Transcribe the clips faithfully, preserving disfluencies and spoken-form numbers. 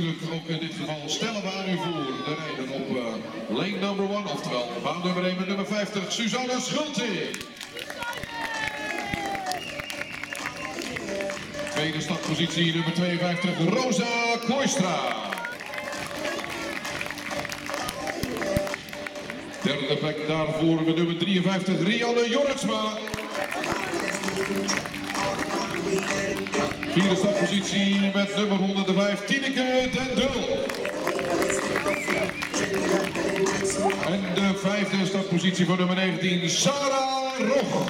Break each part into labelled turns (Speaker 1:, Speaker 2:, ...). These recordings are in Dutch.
Speaker 1: natuurlijk ook in dit geval stellen we aan u voor de rijder op uh, lane number one, oftewel baan nummer één met nummer vijftig, Suzanne Schulting. Tweede startpositie nummer tweeënvijftig, Rosa Kooistra. Derde plek daarvoor met nummer drieënvijftig, Rianne Jorritsma. Vierde startpositie met nummer honderdvijf, Tineke den Dul. En de vijfde startpositie voor nummer negentien, Sarah Rog.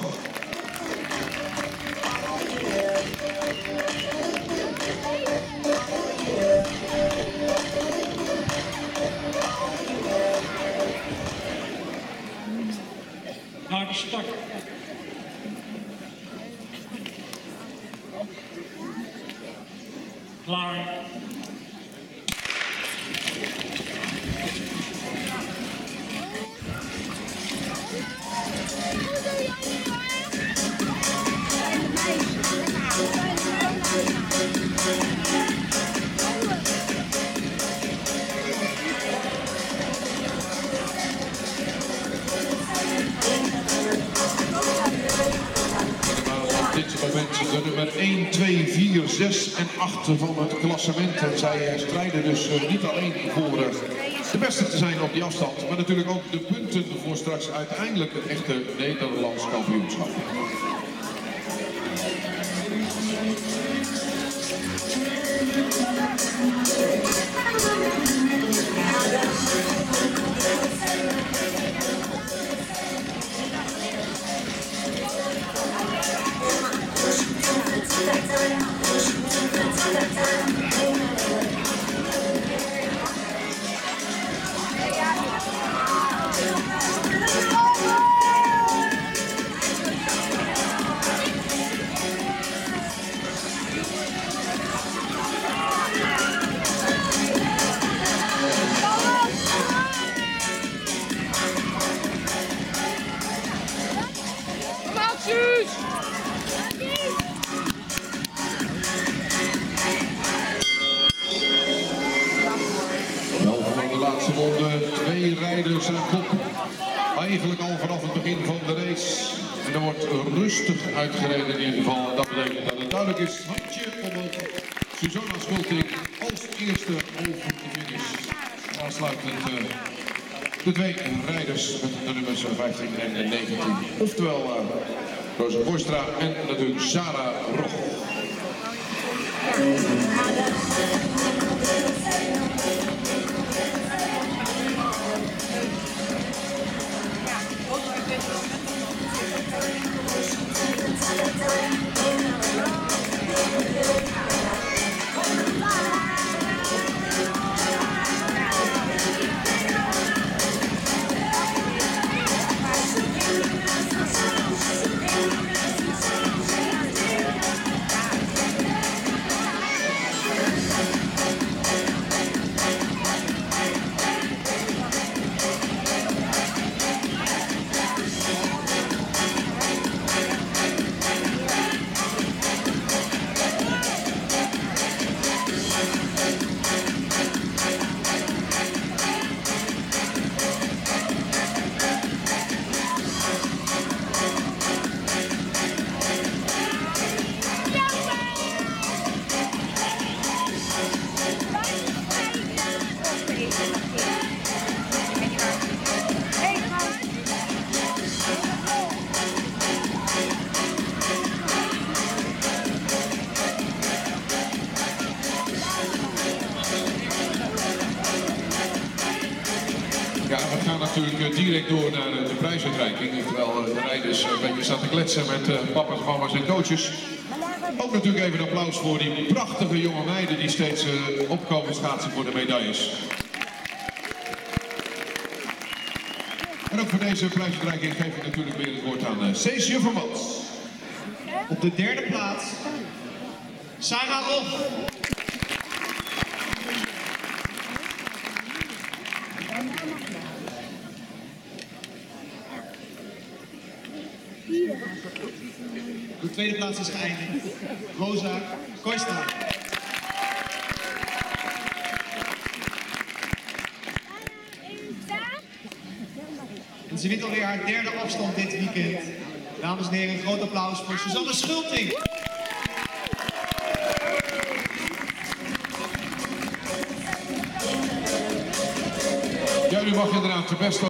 Speaker 2: Naar de start. Klaar.
Speaker 1: De nummer één, twee, vier, zes en acht van het klassement. En zij strijden dus niet alleen voor de beste te zijn op die afstand, maar natuurlijk ook de punten voor straks uiteindelijk het echte Nederlands kampioenschap. Twee rijders aan kop, eigenlijk al vanaf het begin van de race. En er wordt rustig uitgereden in ieder geval. Dat betekent dat het duidelijk is, handje omhoog. Suzanne Schulting als eerste over de finish. Aansluitend uh, de twee rijders met de nummers vijftien en negentien. Oftewel uh, Rosa Kooistra en natuurlijk Sarah Rog. Ja, we gaan natuurlijk direct door naar de prijsuitreiking. Terwijl de rijders een beetje staan te kletsen met papa's, mama's en coaches. Ook natuurlijk even een applaus voor die prachtige jonge meiden die steeds opkomen schaatsen voor de medailles. En ook voor deze prijsuitreiking geef ik natuurlijk weer het woord aan Cees Juffermans.
Speaker 3: Op de derde plaats, Sarah Rog. De tweede plaats is geëindigd. Rosa Kooistra. En ze wint alweer haar derde afstand dit weekend. Dames en heren, een groot applaus voor Suzanne Schulting.
Speaker 1: Ja, u mag inderdaad de beste